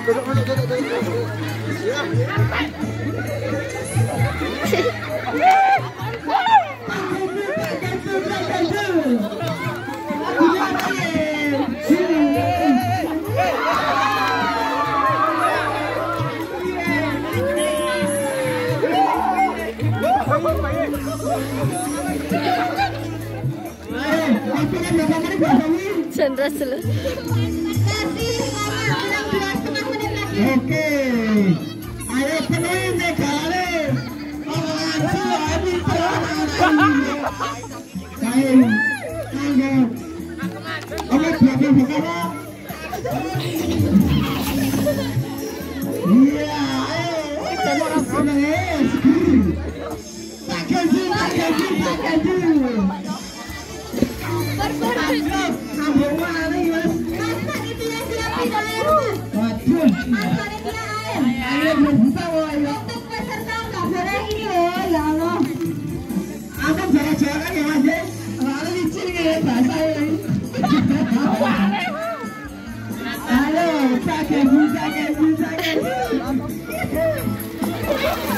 Chandra Sulu. Oke, ayo penuhi negara. Untuk peserta nggak boleh ini loh, ya Allah. Abang jangan-jangan ya Mas, soalnya licin ya bahasa ini. Halo, sakit.